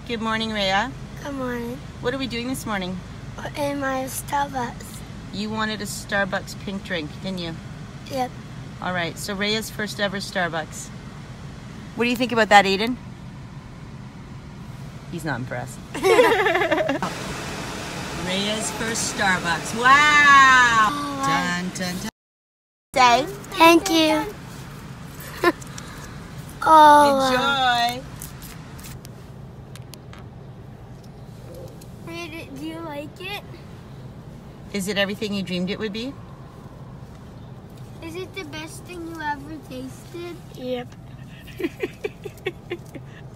Good morning, Raya. Good morning. What are we doing this morning? In my Starbucks. You wanted a Starbucks pink drink, didn't you? Yep. All right, so Raya's first ever Starbucks. What do you think about that, Aiden? He's not impressed. Raya's first Starbucks. Wow! Oh, Dun, dun, dun. Say. Thank you. Oh. Enjoy. Do you like it? Is it everything you dreamed it would be? Is it the best thing you ever tasted? Yep.